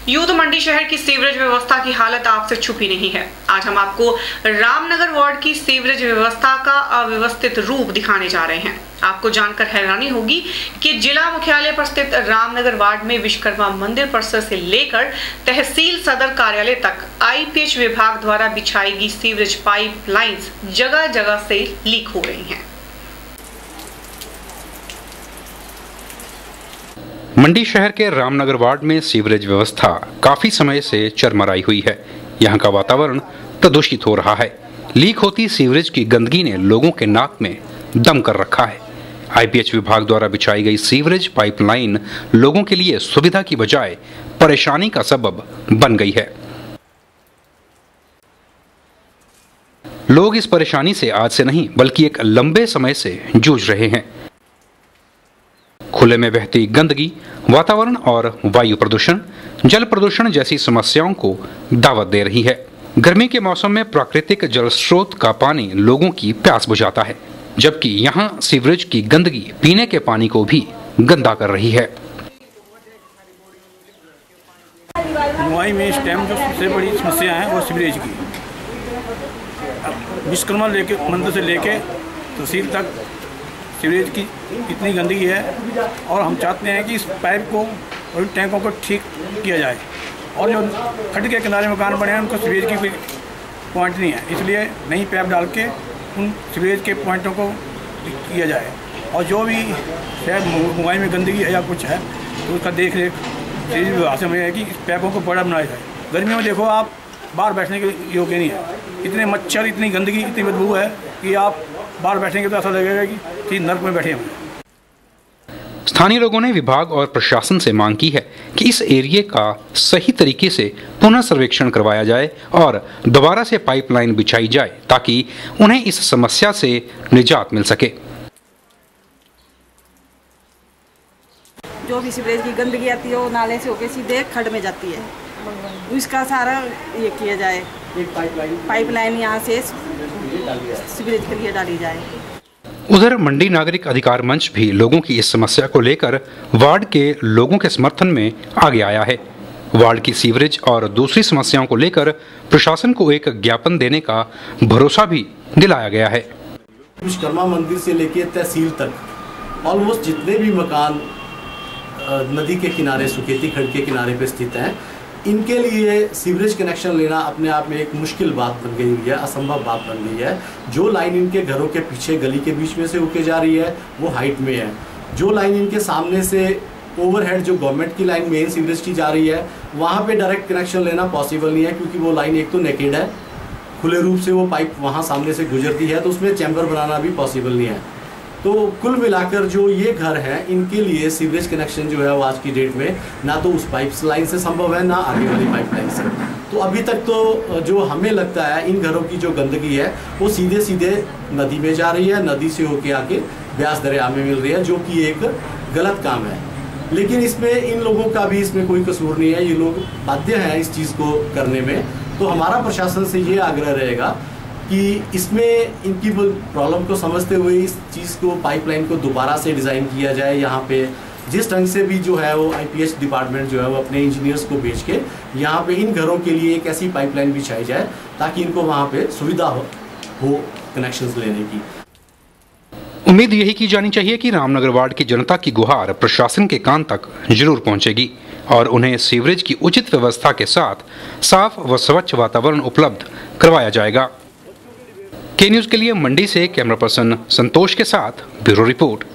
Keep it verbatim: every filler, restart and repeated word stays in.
यूं तो मंडी शहर की सीवरेज व्यवस्था की हालत आपसे छुपी नहीं है। आज हम आपको रामनगर वार्ड की सीवरेज व्यवस्था का अव्यवस्थित रूप दिखाने जा रहे हैं। आपको जानकर हैरानी होगी कि जिला मुख्यालय पर स्थित रामनगर वार्ड में विश्वकर्मा मंदिर परिसर से लेकर तहसील सदर कार्यालय तक आईपीएच विभाग द्वारा बिछाई गई सीवरेज पाइप लाइन्स जगह जगह से लीक हो रही हैं। मंडी शहर के रामनगर वार्ड में सीवरेज व्यवस्था काफी समय से चरमराई हुई है। यहाँ का वातावरण प्रदूषित हो रहा है। लीक होती सीवरेज की गंदगी ने लोगों के नाक में दम कर रखा है। आईपीएच विभाग द्वारा बिछाई गई सीवरेज पाइपलाइन लोगों के लिए सुविधा की बजाय परेशानी का सबब बन गई है। लोग इस परेशानी से आज से नहीं बल्कि एक लंबे समय से जूझ रहे हैं। खुले में बहती गंदगी, वातावरण और वायु प्रदूषण, जल प्रदूषण जैसी समस्याओं को दावत दे रही है। गर्मी के मौसम में प्राकृतिक जल स्रोत का पानी लोगों की प्यास बुझाता है, जबकि यहाँ सीवरेज की गंदगी पीने के पानी को भी गंदा कर रही है। मुंबई में इस टाइम जो सबसे बड़ी समस्या है वो सीवरेज की। विश्वकर्मा लेके मंदिर से लेके तहसील तक सीवरेज की इतनी गंदगी है और हम चाहते हैं कि इस पाइप को और टैंकों को ठीक किया जाए। और जो खड्ड के किनारे मकान बने हैं उनको सीवरेज की कोई पॉइंट नहीं है, इसलिए नई पाइप डाल के उन सीवरेज के पॉइंटों को किया जाए। और जो भी शायद मुंबई में गंदगी है या कुछ है तो उसका देख रेख सीवरेज विभाग से है कि इस पाइपों को बड़ा बनाया जाए। गर्मियों में देखो आप बाहर बैठने के योग्य नहीं है, इतने मच्छर, इतनी गंदगी, इतनी बदबू है कि आप बाहर बैठेंगे तो ऐसा लगेगा कि नर्क में बैठे हैं। स्थानीय लोगों ने विभाग और प्रशासन से मांग की है कि इस एरिया का सही तरीके से पुनः सर्वेक्षण करवाया जाए और दोबारा से पाइपलाइन बिछाई जाए ताकि उन्हें इस समस्या से निजात मिल सके। जो भी सीवरेज की गंदगी आती है वो नाले से होकर सीधे खड्ड में जाती है, इसका सारा ये किया जाए, पाइपलाइन यहाँ से सीवरेज के लिए डाली जाए। उधर मंडी नागरिक अधिकार मंच भी लोगों की इस समस्या को लेकर वार्ड के लोगों के समर्थन में आगे आया है। वार्ड की सीवरेज और दूसरी समस्याओं को लेकर प्रशासन को एक ज्ञापन देने का भरोसा भी दिलाया गया है। विश्वकर्मा मंदिर से लेकर तहसील तक ऑलमोस्ट जितने भी मकान नदी के किनारे, सुकेती खड्ड के किनारे पे स्थित हैं, इनके लिए सीवरेज कनेक्शन लेना अपने आप में एक मुश्किल बात बन गई है, असंभव बात बन गई है। जो लाइन इनके घरों के पीछे गली के बीच में से होके जा रही है वो हाइट में है। जो लाइन इनके सामने से ओवरहेड जो गवर्नमेंट की लाइन मेन सीवरेज की जा रही है वहाँ पे डायरेक्ट कनेक्शन लेना पॉसिबल नहीं है, क्योंकि वो लाइन एक तो नेकेड है, खुले रूप से वो पाइप वहाँ सामने से गुजरती है, तो उसमें चैम्बर बनाना भी पॉसिबल नहीं है। तो कुल मिलाकर जो ये घर हैं इनके लिए सीवरेज कनेक्शन जो है वो आज की डेट में ना तो उस पाइप लाइन से संभव है ना आगे वाली पाइपलाइन से। तो अभी तक तो जो हमें लगता है इन घरों की जो गंदगी है वो सीधे सीधे नदी में जा रही है, नदी से होके आके ब्यास दरिया में मिल रही है, जो कि एक गलत काम है। लेकिन इसमें इन लोगों का भी इसमें कोई कसूर नहीं है, ये लोग बाध्य हैं इस चीज़ को करने में। तो हमारा प्रशासन से ये आग्रह रहेगा कि इसमें इनकी प्रॉब्लम को समझते हुए इस चीज़ को, पाइपलाइन को दोबारा से डिज़ाइन किया जाए। यहाँ पे जिस ढंग से भी जो है वो आईपीएच डिपार्टमेंट जो है वो अपने इंजीनियर्स को भेज के यहाँ पे इन घरों के लिए एक ऐसी पाइपलाइन बिछाई जाए ताकि इनको वहाँ पे सुविधा हो, हो कनेक्शंस लेने की। उम्मीद यही की जानी चाहिए कि रामनगर वार्ड की जनता की गुहार प्रशासन के कान तक जरूर पहुंचेगी और उन्हें सीवरेज की उचित व्यवस्था के साथ साफ व स्वच्छ वातावरण उपलब्ध करवाया जाएगा। के न्यूज़ के लिए मंडी से कैमरा पर्सन संतोष के साथ ब्यूरो रिपोर्ट।